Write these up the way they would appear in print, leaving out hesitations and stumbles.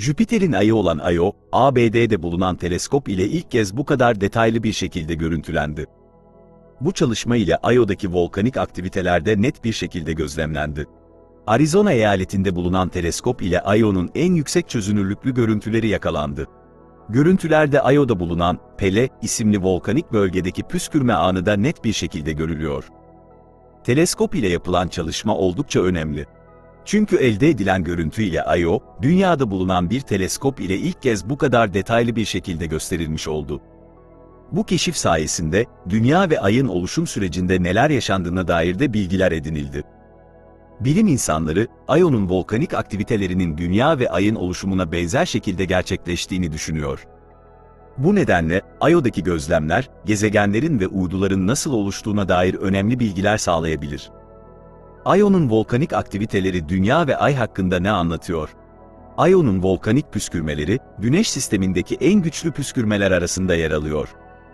Jüpiter'in ayı olan Io, ABD'de bulunan teleskop ile ilk kez bu kadar detaylı bir şekilde görüntülendi. Bu çalışma ile Io'daki volkanik aktivitelerde net bir şekilde gözlemlendi. Arizona eyaletinde bulunan teleskop ile Io'nun en yüksek çözünürlüklü görüntüleri yakalandı. Görüntülerde Io'da bulunan Pele isimli volkanik bölgedeki püskürme anı da net bir şekilde görülüyor. Teleskop ile yapılan çalışma oldukça önemli. Çünkü elde edilen görüntü ile Io, dünyada bulunan bir teleskop ile ilk kez bu kadar detaylı bir şekilde gösterilmiş oldu. Bu keşif sayesinde, Dünya ve Ay'ın oluşum sürecinde neler yaşandığına dair de bilgiler edinildi. Bilim insanları, Io'nun volkanik aktivitelerinin Dünya ve Ay'ın oluşumuna benzer şekilde gerçekleştiğini düşünüyor. Bu nedenle, Io'daki gözlemler, gezegenlerin ve uyduların nasıl oluştuğuna dair önemli bilgiler sağlayabilir. Io'nun volkanik aktiviteleri Dünya ve Ay hakkında ne anlatıyor? Io'nun volkanik püskürmeleri, Güneş sistemindeki en güçlü püskürmeler arasında yer alıyor.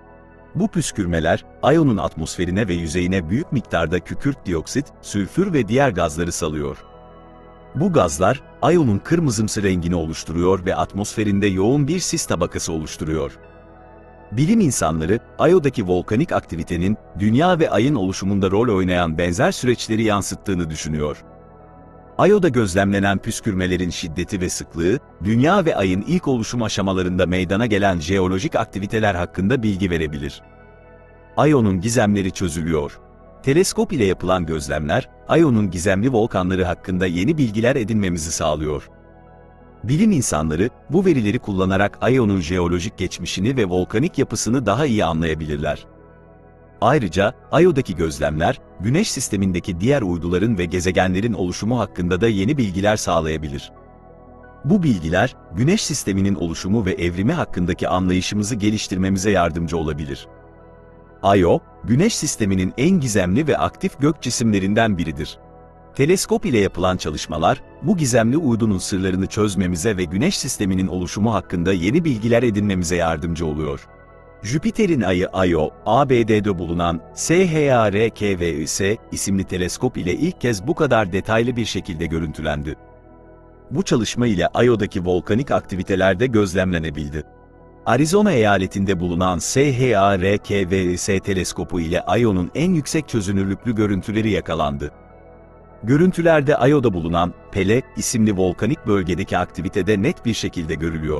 Bu püskürmeler, Io'nun atmosferine ve yüzeyine büyük miktarda kükürt dioksit, sülfür ve diğer gazları salıyor. Bu gazlar, Io'nun kırmızımsı rengini oluşturuyor ve atmosferinde yoğun bir sis tabakası oluşturuyor. Bilim insanları, Io'daki volkanik aktivitenin, Dünya ve Ay'ın oluşumunda rol oynayan benzer süreçleri yansıttığını düşünüyor. Io'da gözlemlenen püskürmelerin şiddeti ve sıklığı, Dünya ve Ay'ın ilk oluşum aşamalarında meydana gelen jeolojik aktiviteler hakkında bilgi verebilir. Io'nun gizemleri çözülüyor. Teleskop ile yapılan gözlemler, Io'nun gizemli volkanları hakkında yeni bilgiler edinmemizi sağlıyor. Bilim insanları, bu verileri kullanarak Io'nun jeolojik geçmişini ve volkanik yapısını daha iyi anlayabilirler. Ayrıca, Io'daki gözlemler, Güneş sistemindeki diğer uyduların ve gezegenlerin oluşumu hakkında da yeni bilgiler sağlayabilir. Bu bilgiler, Güneş sisteminin oluşumu ve evrimi hakkındaki anlayışımızı geliştirmemize yardımcı olabilir. Io, Güneş sisteminin en gizemli ve aktif gök cisimlerinden biridir. Teleskop ile yapılan çalışmalar, bu gizemli uydunun sırlarını çözmemize ve Güneş sisteminin oluşumu hakkında yeni bilgiler edinmemize yardımcı oluyor. Jüpiter'in ayı Io, ABD'de bulunan SHARKVIS isimli teleskop ile ilk kez bu kadar detaylı bir şekilde görüntülendi. Bu çalışma ile Io'daki volkanik aktivitelerde gözlemlenebildi. Arizona eyaletinde bulunan SHARKVIS teleskopu ile Io'nun en yüksek çözünürlüklü görüntüleri yakalandı. Görüntülerde Io'da bulunan Pele isimli volkanik bölgedeki aktivitede net bir şekilde görülüyor.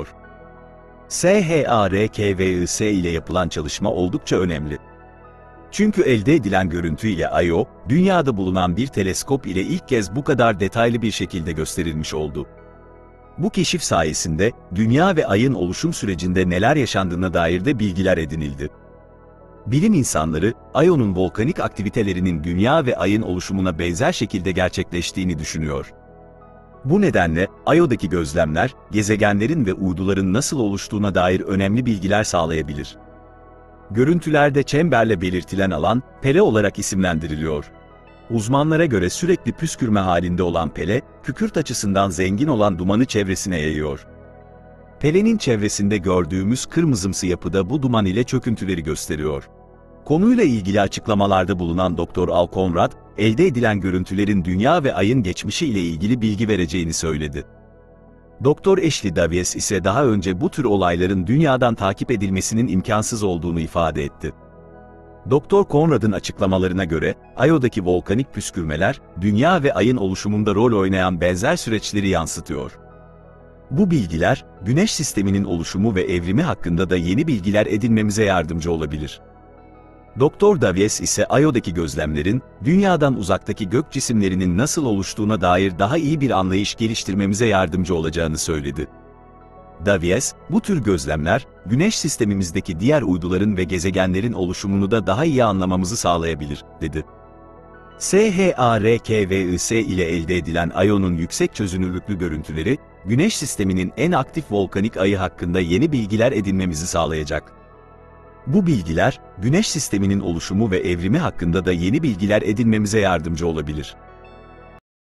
SHARKVIS ile yapılan çalışma oldukça önemli. Çünkü elde edilen görüntü ile Io, dünyada bulunan bir teleskop ile ilk kez bu kadar detaylı bir şekilde gösterilmiş oldu. Bu keşif sayesinde, Dünya ve Ay'ın oluşum sürecinde neler yaşandığına dair de bilgiler edinildi. Bilim insanları, Io'nun volkanik aktivitelerinin Dünya ve Ay'ın oluşumuna benzer şekilde gerçekleştiğini düşünüyor. Bu nedenle, Io'daki gözlemler, gezegenlerin ve uyduların nasıl oluştuğuna dair önemli bilgiler sağlayabilir. Görüntülerde çemberle belirtilen alan, Pele olarak isimlendiriliyor. Uzmanlara göre sürekli püskürme halinde olan Pele, kükürt açısından zengin olan dumanı çevresine yayıyor. Pele'nin çevresinde gördüğümüz kırmızımsı yapıda bu duman ile çöküntüleri gösteriyor. Konuyla ilgili açıklamalarda bulunan Dr. Al Conrad, elde edilen görüntülerin Dünya ve Ay'ın geçmişi ile ilgili bilgi vereceğini söyledi. Dr. Ashley Davies ise daha önce bu tür olayların Dünya'dan takip edilmesinin imkansız olduğunu ifade etti. Dr. Conrad'ın açıklamalarına göre, Io'daki volkanik püskürmeler, Dünya ve Ay'ın oluşumunda rol oynayan benzer süreçleri yansıtıyor. Bu bilgiler, Güneş sisteminin oluşumu ve evrimi hakkında da yeni bilgiler edinmemize yardımcı olabilir. Dr. Davies ise Io'daki gözlemlerin, Dünya'dan uzaktaki gök cisimlerinin nasıl oluştuğuna dair daha iyi bir anlayış geliştirmemize yardımcı olacağını söyledi. Davies, bu tür gözlemler, Güneş sistemimizdeki diğer uyduların ve gezegenlerin oluşumunu da daha iyi anlamamızı sağlayabilir, dedi. SHARKVIS ile elde edilen Io'nun yüksek çözünürlüklü görüntüleri, Güneş sisteminin en aktif volkanik ayı hakkında yeni bilgiler edinmemizi sağlayacak. Bu bilgiler, Güneş sisteminin oluşumu ve evrimi hakkında da yeni bilgiler edinmemize yardımcı olabilir.